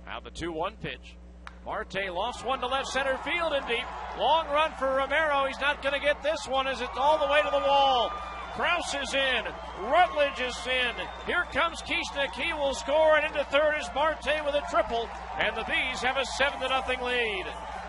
Now the 2-1 pitch. Marte lost one to left center field and deep. Long run for Romero. He's not going to get this one as it's all the way to the wall. Krause is in. Rutledge is in. Here comes Kieschnick. He will score, and into third is Marte with a triple. And the Bees have a 7-0 lead.